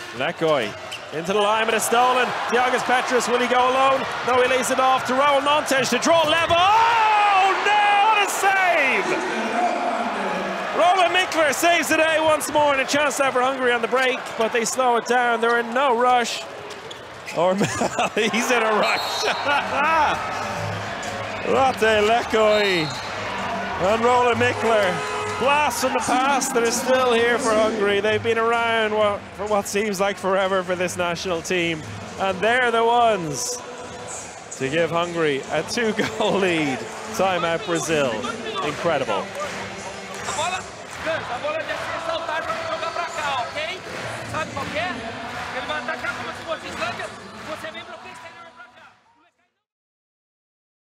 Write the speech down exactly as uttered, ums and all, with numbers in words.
Lekoi into the line, but it's stolen. Diagas Petrus, will he go alone? No, he lays it off to Roland Mikler to draw level. Oh no, what a save! Roland Mikler saves the day once more, and a chance there for Hungary on the break, but they slow it down. They're in no rush. Or he's in a rush. Lotte Lekoi and Roland Mikler. Blast from the past that is still here for Hungary. They've been around what, for what seems like forever for this national team. And they're the ones to give Hungary a two-goal lead. Time out Brazil. Incredible. A bola, a bola deve ser saltar para jogar para cá, ok? Sabe qual que é?